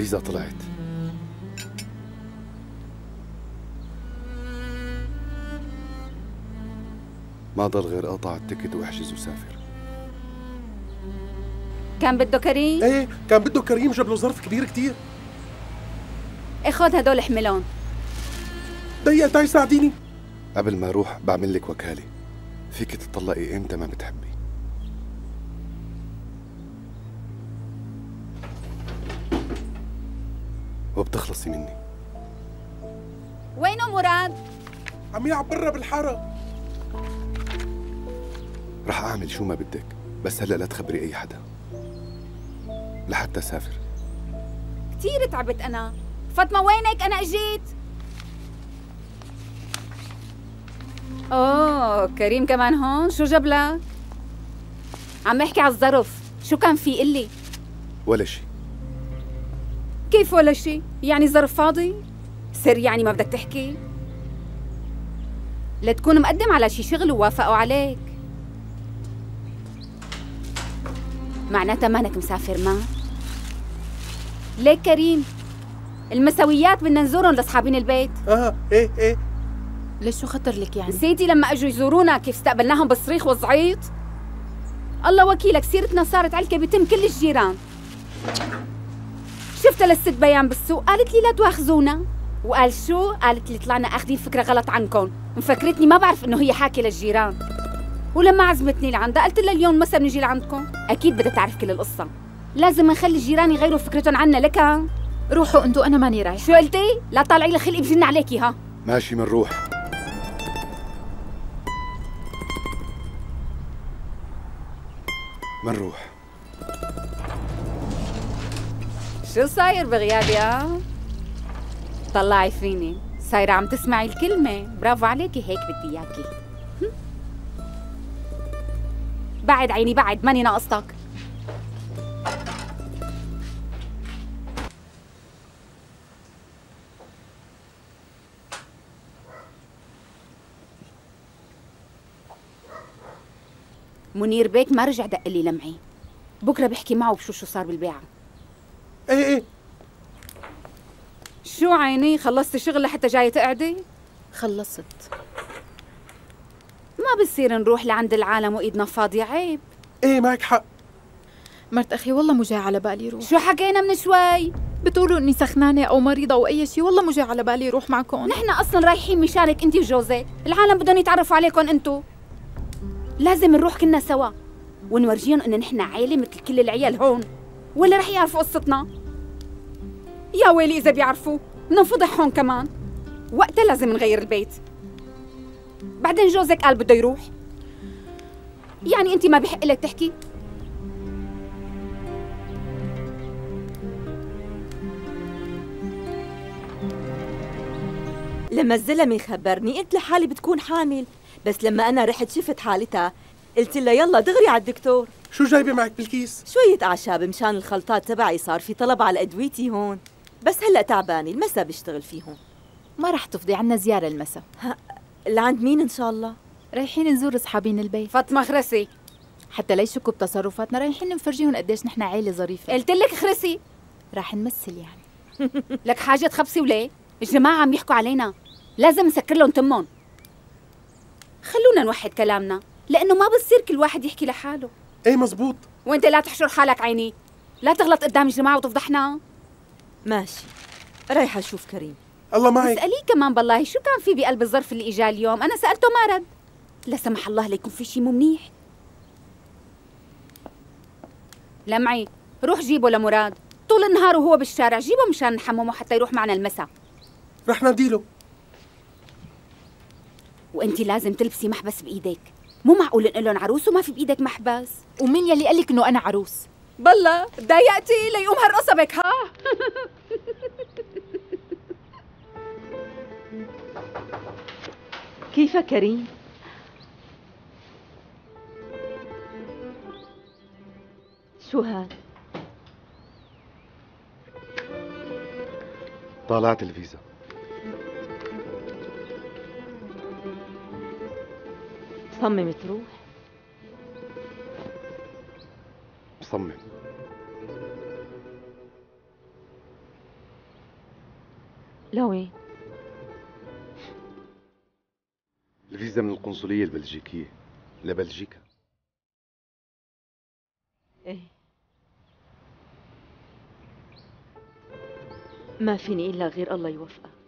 الفيزا طلعت. ما ضل غير اقطع التيكت واحجز وسافر. كان بده كريم؟ ايه كان بده كريم، جاب له ظرف كبير كتير. خذ هدول احملهم. دقيقة تعي ساعديني. قبل ما اروح بعمل لك وكالة، فيك تطلقي امتى ما بتحبي. وبتخلصي مني. وينه مراد؟ عم يلعب برا بالحارة. رح اعمل شو ما بدك، بس هلا لا تخبري اي حدا لحتى اسافر. كثير تعبت انا. فاطمة وينك؟ انا اجيت. اوه كريم كمان هون، شو جاب لك؟ عم احكي على الظرف، شو كان في؟ قلي. ولا شي. كيف ولا شي؟ يعني الظرف فاضي؟ سر يعني ما بدك تحكي؟ لتكون مقدم على شي شغل ووافقوا عليك، معناتها مانك مسافر ما؟ ليك كريم، المساويات بدنا نزورهم لاصحابين البيت. ايه ليش شو خطر لك يعني؟ نسيتي لما اجوا يزورونا كيف استقبلناهم بالصريخ والزعيط؟ الله وكيلك سيرتنا صارت علكة بتم كل الجيران. شفتها للست بيان بالسوق قالت لي لا تواخذونا، وقال شو؟ قالت لي طلعنا اخذين فكرة غلط عنكم، مفكرتني ما بعرف انه هي حاكي للجيران. ولما عزمتني لعندها قلت لها اليوم مسا بنجي لعندكم، اكيد بدها تعرف كل القصة، لازم نخلي الجيران يغيروا فكرتهم عنا. لك روحوا انتوا، انا ماني رايحة. شو قلتي؟ لا طالعي لي خلقي بجن عليكي. ها ماشي منروح. منروح. شو صاير بغيابي؟ طلعي فيني، صايرة عم تسمعي الكلمة. برافو عليكي، هيك بدي اياكي. بعد عيني بعد، ماني ناقصتك. منير بيك ما رجع دق لي لمعي، بكره بحكي معه بشو صار بالبيعة. ايه شو عيني، خلصتي شغل لحتى جاية تقعدي؟ خلصت. ما بصير نروح لعند العالم وايدنا فاضية، عيب. ايه معك حق. مرت اخي والله مو جاي على بالي روح. شو حكينا من شوي؟ بتقولوا اني سخنانة او مريضة او اي شيء، والله مو جاي على بالي روح معكم. نحن اصلا رايحين مشانك انت وجوزك، العالم بدهم يتعرفوا عليكم انتو. لازم نروح كلنا سوا ونورجيهم ان نحن عيلة مثل كل العيال هون، ولا رح يعرفوا قصتنا؟ يا ويلي اذا بيعرفوا بننفضح هون كمان. وقتها لازم نغير البيت. بعدين جوزك قال بده يروح، يعني انت ما بحق لك تحكي؟ لما الزلمه خبرني قلت لحالي بتكون حامل، بس لما انا رحت شفت حالتها قلت لها يلا دغري على الدكتور. شو جايبه معك بالكيس؟ شويه اعشاب مشان الخلطات تبعي، صار في طلب على ادويتي هون، بس هلا تعبانه، المسا بشتغل فيهم. ما رح تفضي عنا زيارة المسا. لعند مين ان شاء الله؟ رايحين نزور اصحابين البيت. فاطمة خرسي، حتى لا يشكوا بتصرفاتنا، رايحين نفرجيهم قديش نحن عيلة ظريفة. قلت لك خرسي. راح نمثل يعني. لك حاجة تخبصي وليه؟ الجماعة عم يحكوا علينا، لازم نسكر لهم تمهم. خلونا نوحد كلامنا، لأنه ما بصير كل واحد يحكي لحاله. ايه مزبوط. وانت لا تحشر حالك عيني، لا تغلط قدام الجماعة وتفضحنا. ماشي، رايحه اشوف كريم. الله معك. اسأليه كمان بالله شو كان في بقلب الظرف اللي اجا اليوم، أنا سألته ما رد. لا سمح الله ليكون في شي مو منيح. لمعي روح جيبه لمراد، طول النهار وهو بالشارع، جيبه مشان نحممه حتى يروح معنا المسا. رح ناديله. وانت لازم تلبسي محبس بايدك، مو معقول نقول لهم عروس وما في بايدك محبس. ومين يلي قال لك انه انا عروس؟ بالله ضايقتي ليقوم هالقصة بك. ها كيف كريم؟ شو هاد؟ طالعت الفيزا. صمم تروح؟ مصمم. لوين؟ الفيزا من القنصلية البلجيكية لبلجيكا. ايه، ما فيني إلا غير الله يوفقك.